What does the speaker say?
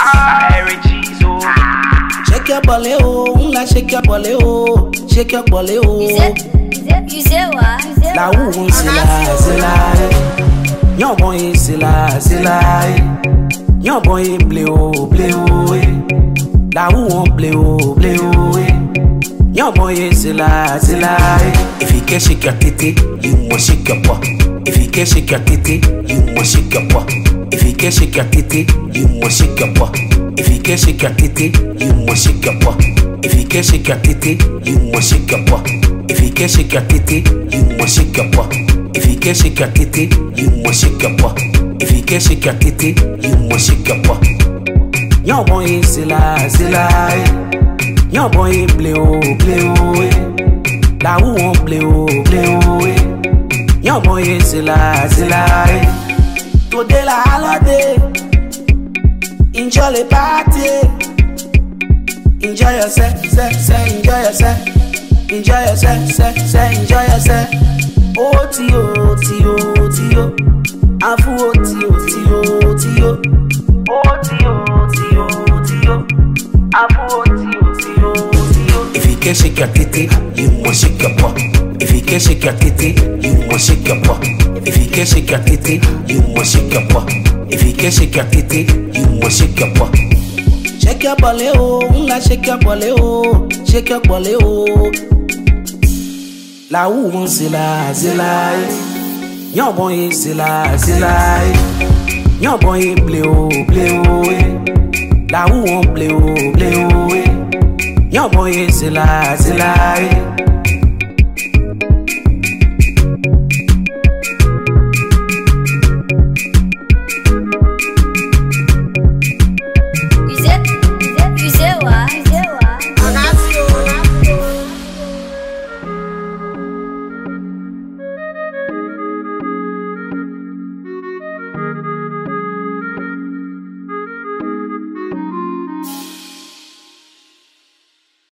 Geso. Shake your body, oh, shake your body, oh, shake your body, oh. You say what? La ou c'est là, yon boy c'est là, yon boy blé oh, la ou on blé oh, yon boy c'est là. If you can shake your titty, you must shake your butt. If you can shake your titty, you must shake your butt. If you can shake your titty, you must shake your butt. If you can shake your titty, you must shake your butt. If you can shake your titty, you must shake your butt. If you can shake your titty, you must shake your butt. If you can shake your titty, you must shake your butt. If you can shake your titty, you must shake your butt. Yon boy c'est là, yon boy blé oh, la ou on blé oh, yon boy c'est là. Today la holiday, enjoy the party, enjoy yourself, enjoy yourself. Enjoy yourself. O-T-O, Afu O-T-O, Afu O-T-O. If you can shake your titty, you must shake your butt. If you can shake your titty, you must shake your butt. If you can shake your titty, you must shake your butt. If you can shake your titty, you must shake your butt. Shake your body, oh, shake your body, oh, shake your body, oh. La ou on c'est là, yon boy c'est là, yon boy blé oh, la ou on blé oh, yon boy c'est là.